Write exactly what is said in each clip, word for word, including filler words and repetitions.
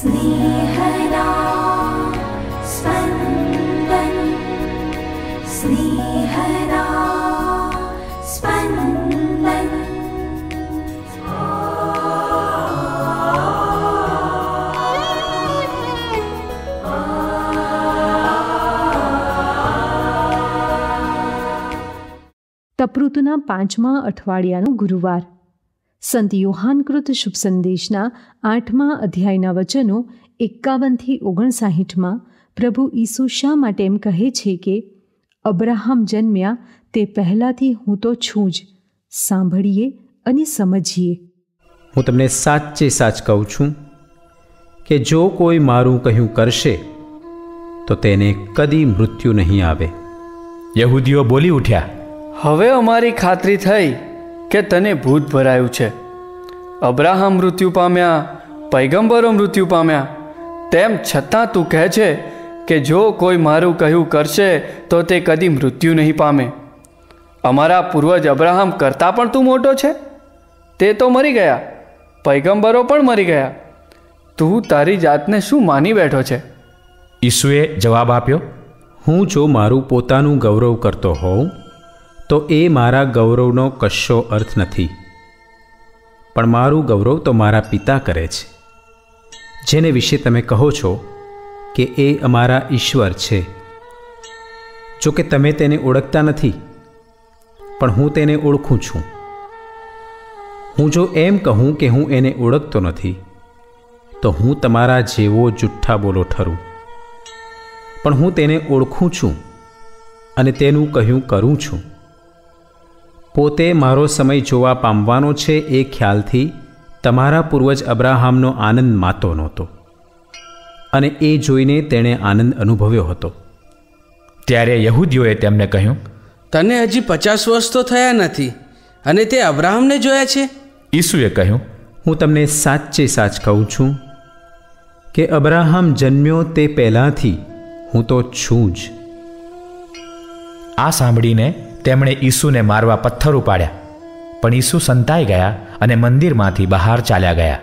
स्नेहदा स्पन्दन स्नेहदा स्पन्दन। તપૃતના પાંચમા અઠવાડિયાનો ગુરુવાર. સંત યોહાનકૃત શુભ સંદેશના આઠમા અધ્યાયના વચનો એકાવનથી ઓગણસાહીઠમાં પ્રભુ ઈસુ શા માટે એમ કહે છે કે અબ્રાહમ જન્મ્યા તે પહેલાંથી હું તો છું જ. સાંભળીએ અને સમજીએ. હું તમને સાચે સાચ કહું છું કે જો કોઈ મારું કહ્યું કરશે તો તેને કદી મૃત્યુ નહીં આવે. યહૂદીઓ બોલી ઉઠ્યા, હવે અમારી ખાતરી થઈ કે તને ભૂત ભરાયું છે. અબ્રાહમ મૃત્યુ પામ્યા, પૈગંબરો મૃત્યુ પામ્યા, તેમ છતાં તું કહે છે કે જો કોઈ મારું કહ્યું કરશે તો તે કદી મૃત્યુ નહીં પામે. અમારા પૂર્વજ અબ્રાહમ કરતાં પણ તું મોટો છે? તે તો મરી ગયા, પૈગંબરો પણ મરી ગયા. તું તારી જાતને શું માની બેઠો છે? ઈસુએ જવાબ આપ્યો, હું જો મારું પોતાનું ગૌરવ કરતો હોઉં તો એ મારા ગૌરવનો કશો અર્થ નથી. પણ મારું ગૌરવ તો મારા પિતા કરે છે, જેને વિશે તમે કહો છો કે એ અમારા ઈશ્વર છે. જો કે તમે તેને ઓળખતા નથી, પણ હું તેને ઓળખું છું. હું જો એમ કહું કે હું એને ઓળખતો નથી તો હું તમારા જેવો જુઠ્ઠા બોલો ઠરું. પણ હું તેને ઓળખું છું અને તેનું કહ્યું કરું છું. પોતે મારો સમય જોવા પામવાનો છે એ ખ્યાલથી તમારા પૂર્વજ અબ્રાહમનો આનંદ માતો નહોતો, અને એ જોઈને તેણે આનંદ અનુભવ્યો હતો. ત્યારે યહૂદીઓએ તેમને કહ્યું, તને હજી પચાસ વર્ષ તો થયા નથી અને તે અબ્રાહમને જોયા છે? ઈસુએ કહ્યું, હું તમને સાચે સાચ કહું છું કે અબ્રાહમ જન્મ્યો તે પહેલાંથી હું તો છું જ. આ સાંભળીને તેમણે ઈસુને મારવા પથ્થર ઉપાડ્યા, પણ ઈસુ સંતાઈ ગયા અને મંદિરમાંથી બહાર ચાલ્યા ગયા.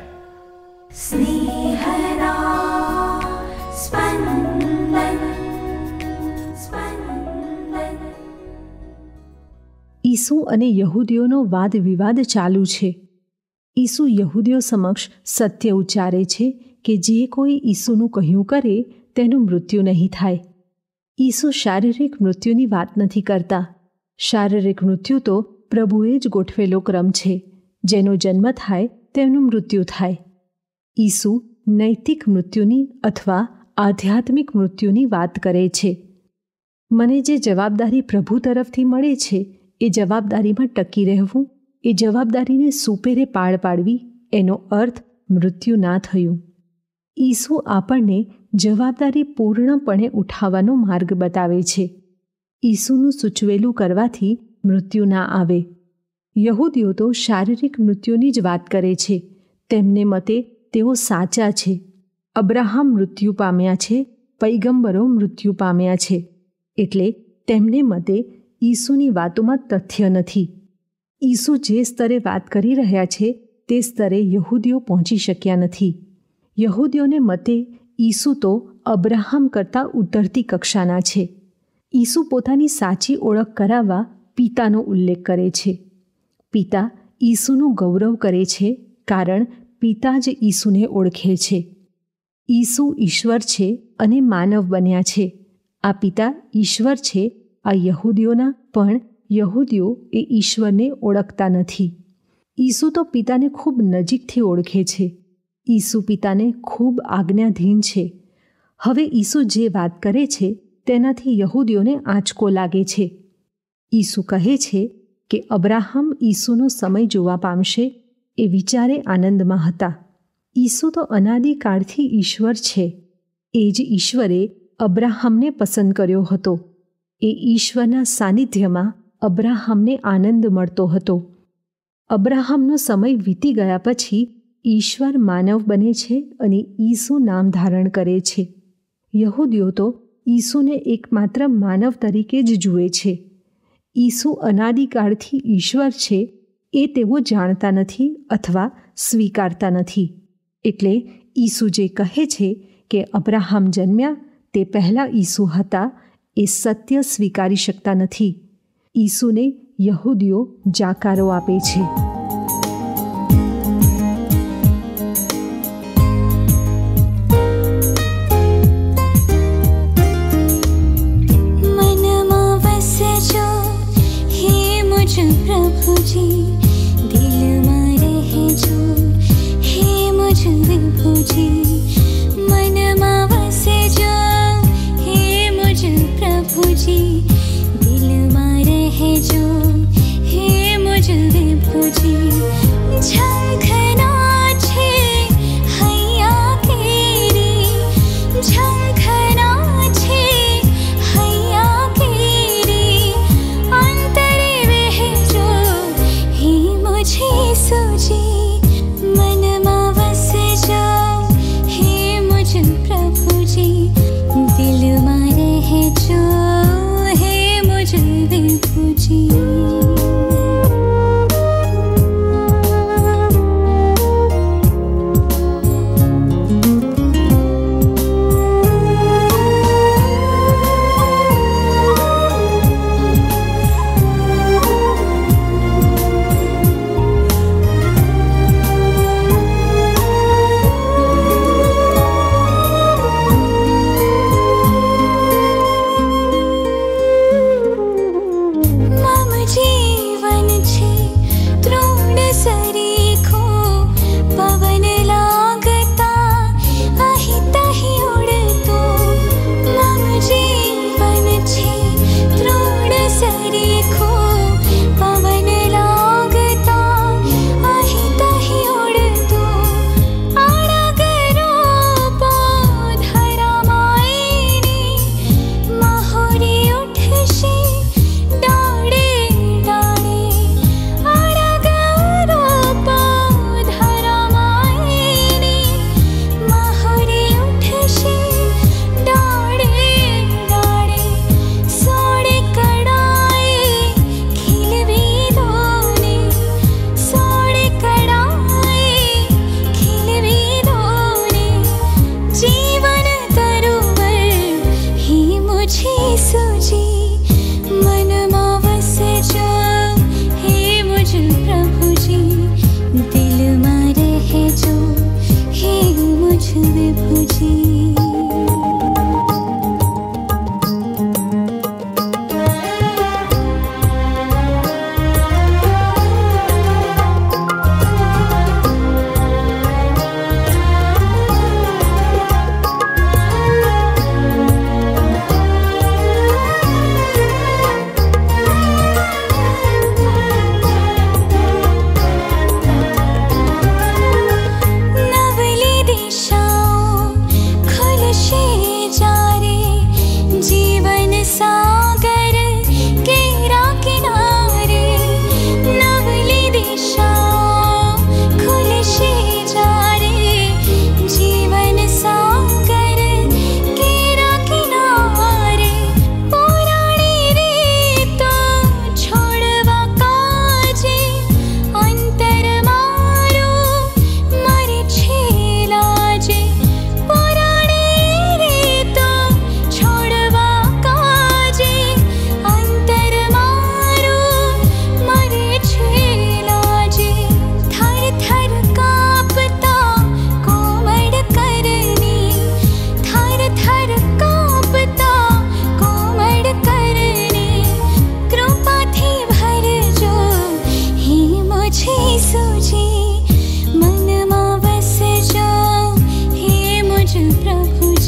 ઈસુ અને યહૂદીઓનો વાદ વિવાદ ચાલુ છે. ઈસુ યહૂદીઓ સમક્ષ સત્ય ઉચ્ચારે છે કે જે કોઈ ઈસુનું કહ્યું કરે તેનું મૃત્યુ નહીં થાય. ઈસુ શારીરિક મૃત્યુની વાત નથી કરતા. શારીરિક મૃત્યુ તો પ્રભુએ જ ગોઠવેલો ક્રમ છે. જેનો જન્મ થાય તેમનું મૃત્યુ થાય. ઈસુ નૈતિક મૃત્યુની અથવા આધ્યાત્મિક મૃત્યુની વાત કરે છે. મને જે જવાબદારી પ્રભુ તરફથી મળે છે એ જવાબદારીમાં ટકી રહેવું, એ જવાબદારીને સુપેરે પાળ પાડવી, એનો અર્થ મૃત્યુ ના થયું. ઈસુ આપણને જવાબદારી પૂર્ણપણે ઉઠાવવાનો માર્ગ બતાવે છે. ઈસુનું સૂચવેલું કરવાથી મૃત્યુ ના આવે. યહૂદીઓ તો શારીરિક મૃત્યુની જ વાત કરે છે. તેમને મતે તેઓ સાચા છે. અબ્રાહમ મૃત્યુ પામ્યા છે, પૈગંબરો મૃત્યુ પામ્યા છે. એટલે તેમને મતે ઈસુની વાતોમાં તથ્ય નથી. ઈસુ જે સ્તરે વાત કરી રહ્યા છે તે સ્તરે યહૂદીઓ પહોંચી શક્યા નથી. યહૂદીઓને મતે ઈસુ તો અબ્રાહમ કરતાં ઉતરતી કક્ષાના છે. ઈસુ પોતાની સાચી ઓળખ કરાવવા પિતાનો ઉલ્લેખ કરે છે. પિતા ઈસુનું ગૌરવ કરે છે કારણ પિતા જ ઈસુને ઓળખે છે. ઈસુ ઈશ્વર છે અને માનવ બન્યા છે. આ પિતા ઈશ્વર છે. આ યહૂદીઓના પણ યહૂદીઓ એ ઈશ્વરને ઓળખતા નથી. ઈસુ તો પિતાને ખૂબ નજીકથી ઓળખે છે. ઈસુ પિતાને ખૂબ આજ્ઞાધીન છે. હવે ઈસુ જે વાત કરે છે તેનાથી યહૂદીઓને આંચકો લાગે છે. ઈસુ કહે છે કે અબ્રાહમ ઈસુનો સમય જોવા પામશે એ વિચારે આનંદમાં હતા. ઈસુ તો અનાદિકાળથી ઈશ્વર છે. એ જ ઈશ્વરે અબ્રાહમને પસંદ કર્યો હતો. એ ઈશ્વરના સાનિધ્યમાં અબ્રાહમને આનંદ મળતો હતો. અબ્રાહમનો સમય વીતી ગયા પછી ઈશ્વર માનવ બને છે અને ઈસુ નામ ધારણ કરે છે. યહૂદીઓ તો ઈસુને એકમાત્ર માનવ તરીકે જ જુએ છે. ઈસુ અનાદિકાળથી ઈશ્વર છે એ તેઓ જાણતા નથી અથવા સ્વીકારતા નથી. એટલે ઈસુ જે કહે છે કે અબ્રાહમ જન્મ્યા તે પહેલાં ઈસુ હતા એ સત્ય સ્વીકારી શકતા નથી. ઈસુને યહૂદીઓ જાકારો આપે છે.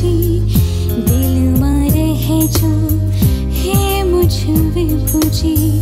विभुजी